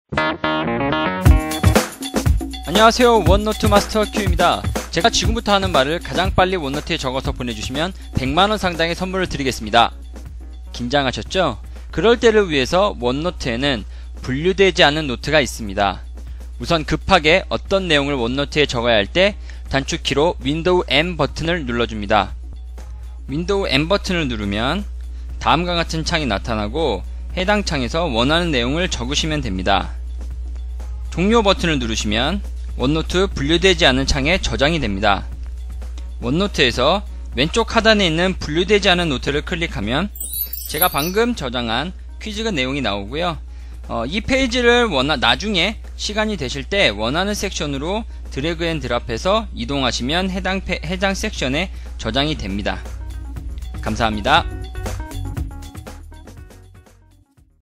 안녕하세요, 원노트 마스터 Q입니다. 제가 지금부터 하는 말을 가장 빨리 원노트에 적어서 보내주시면 100만원 상당의 선물을 드리겠습니다. 긴장하셨죠? 그럴 때를 위해서 원노트에는 분류되지 않은 노트가 있습니다. 우선 급하게 어떤 내용을 원노트에 적어야 할 때 단축키로 윈도우 M 버튼을 눌러줍니다. 윈도우 M 버튼을 누르면 다음과 같은 창이 나타나고 해당 창에서 원하는 내용을 적으시면 됩니다. 종료 버튼을 누르시면 원노트 분류되지 않은 창에 저장이 됩니다. 원노트에서 왼쪽 하단에 있는 분류되지 않은 노트를 클릭하면 제가 방금 저장한 퀴즈가 내용이 나오고요. 이 페이지를 나중에 시간이 되실 때 원하는 섹션으로 드래그 앤 드랍해서 이동하시면 해당 섹션에 저장이 됩니다. 감사합니다.